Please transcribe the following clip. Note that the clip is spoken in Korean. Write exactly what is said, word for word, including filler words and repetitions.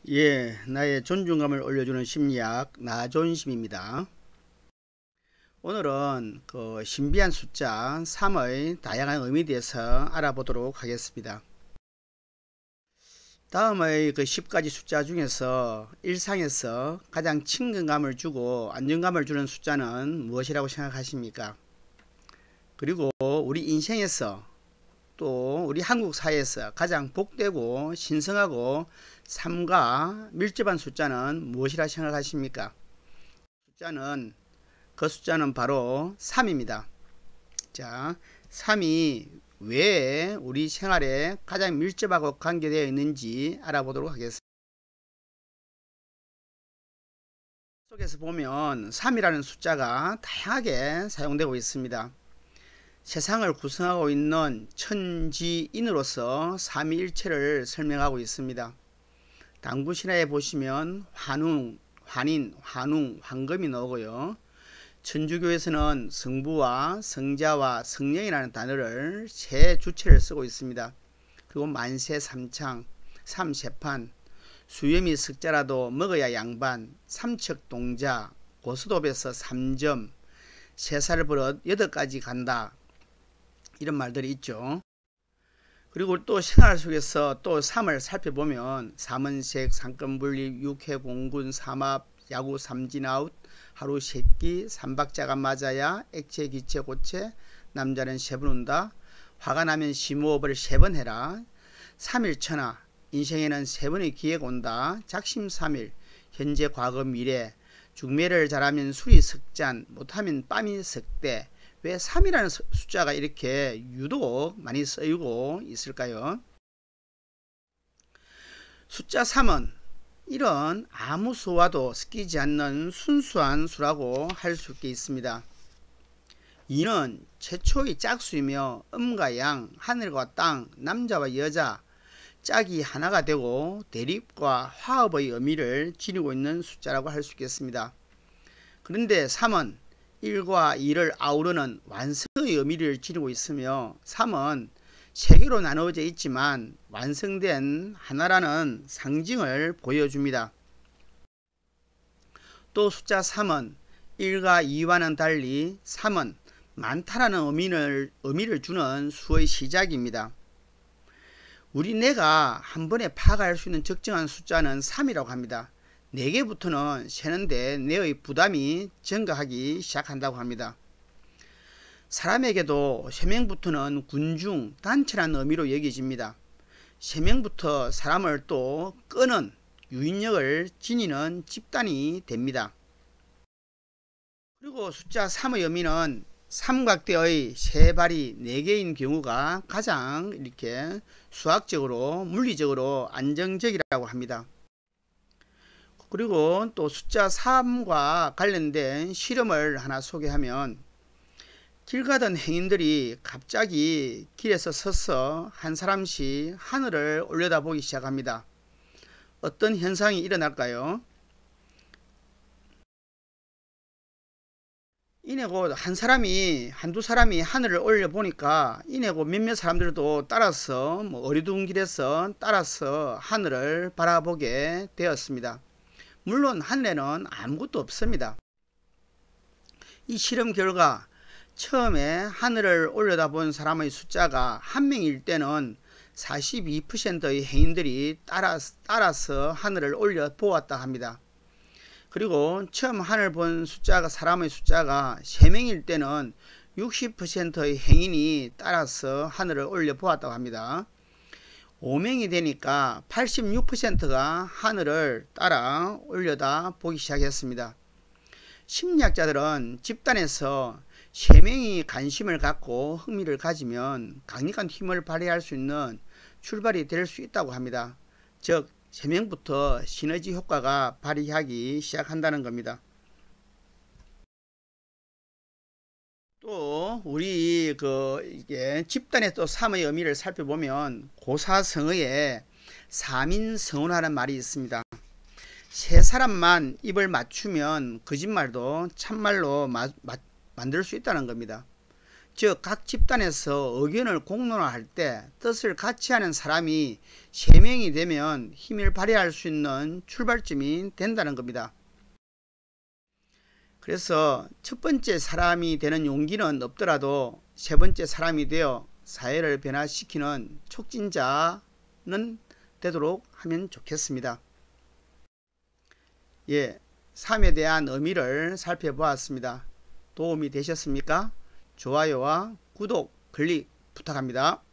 예, 나의 존중감을 올려주는 심리학 나존심입니다. 오늘은 그 신비한 숫자 삼의 다양한 의미에 대해서 알아보도록 하겠습니다. 다음의 그 십 가지 숫자 중에서 일상에서 가장 친근감을 주고 안정감을 주는 숫자는 무엇이라고 생각하십니까? 그리고 우리 인생에서 또 우리 한국 사회에서 가장 복되고 신성하고 삶과 밀접한 숫자는 무엇이라 생각하십니까? 숫자는 그 숫자는 바로 삼입니다. 자, 삼이 왜 우리 생활에 가장 밀접하고 관계되어 있는지 알아보도록 하겠습니다. 속에서 보면 삼이라는 숫자가 다양하게 사용되고 있습니다. 세상을 구성하고 있는 천지인으로서 삼위일체를 설명하고 있습니다. 당구신화에 보시면 환웅, 환인, 환웅, 황금이 나오고요. 천주교에서는 성부와 성자와 성령이라는 단어를 세 주체를 쓰고 있습니다. 그리고 만세 삼창, 삼세판, 수염이 석자라도 먹어야 양반, 삼척동자, 고스톱에서 삼점, 세살 버릇 여덟 가지 간다. 이런 말들이 있죠. 그리고 또 생활 속에서 또 삼을 살펴보면 삼은색, 삼건분립, 육해공군, 삼합, 야구 삼진아웃, 하루 세끼, 삼박자가 맞아야, 액체, 기체, 고체, 남자는 세 번 운다, 화가 나면 심호흡을 세 번 해라, 삼일천하, 인생에는 세 번의 기회가 온다, 작심삼일, 현재, 과거, 미래, 중매를 잘하면 술이 석잔, 못하면 빰이 석대. 왜 삼이라는 숫자가 이렇게 유독 많이 쓰이고 있을까요? 숫자 삼은 이런 아무 수와도 섞이지 않는 순수한 수라고 할 수 있습니다. 이는 최초의 짝수이며 음과 양, 하늘과 땅, 남자와 여자, 짝이 하나가 되고 대립과 화합의 의미를 지니고 있는 숫자라고 할 수 있겠습니다. 그런데 삼은 일과 이를 아우르는 완성의 의미를 지니고 있으며 삼은 세 개로 나누어져 있지만 완성된 하나라는 상징을 보여줍니다. 또 숫자 삼은 일과 이와는 달리 삼은 많다라는 의미를, 의미를 주는 수의 시작입니다. 우리 뇌가 한 번에 파악할 수 있는 적정한 숫자는 삼이라고 합니다. 네 개부터는 세는데 뇌의 부담이 증가하기 시작한다고 합니다. 사람에게도 세 명부터는 군중, 단체라는 의미로 여겨집니다. 세 명부터 사람을 또 끄는 유인력을 지니는 집단이 됩니다. 그리고 숫자 삼의 의미는 삼각대의 세 발이 네 개인 경우가 가장 이렇게 수학적으로 물리적으로 안정적이라고 합니다. 그리고 또 숫자 삼과 관련된 실험을 하나 소개하면 길 가던 행인들이 갑자기 길에서 서서 한 사람씩 하늘을 올려다보기 시작합니다. 어떤 현상이 일어날까요? 이내고 한 사람이 한두 사람이 하늘을 올려보니까 이내고 몇몇 사람들도 따라서 뭐 어리둥 길에서 따라서 하늘을 바라보게 되었습니다. 물론 하늘에는 아무것도 없습니다. 이 실험 결과 처음에 하늘을 올려다본 사람의 숫자가 한 명일 때는 사십이 퍼센트의 행인들이 따라, 따라서 하늘을 올려보았다 합니다. 그리고 처음 하늘 본 숫자가 사람의 숫자가 세 명일 때는 육십 퍼센트의 행인이 따라서 하늘을 올려보았다고 합니다. 오 명이 되니까 팔십육 퍼센트가 하늘을 따라 올려다 보기 시작했습니다. 심리학자들은 집단에서 세 명이 관심을 갖고 흥미를 가지면 강력한 힘을 발휘할 수 있는 출발이 될 수 있다고 합니다. 즉, 세 명부터 시너지 효과가 발휘하기 시작한다는 겁니다. 또 우리 그 이게 집단의 또 삼의 의미를 살펴보면 고사성어에 삼인성운하는 말이 있습니다. 세 사람만 입을 맞추면 거짓말도 참말로 마, 마, 만들 수 있다는 겁니다. 즉 각 집단에서 의견을 공론화할 때 뜻을 같이 하는 사람이 세 명이 되면 힘을 발휘할 수 있는 출발점이 된다는 겁니다. 그래서 첫 번째 사람이 되는 용기는 없더라도 세 번째 사람이 되어 사회를 변화시키는 촉진자는 되도록 하면 좋겠습니다. 예, 삶에 대한 의미를 살펴보았습니다. 도움이 되셨습니까? 좋아요와 구독, 클릭 부탁합니다.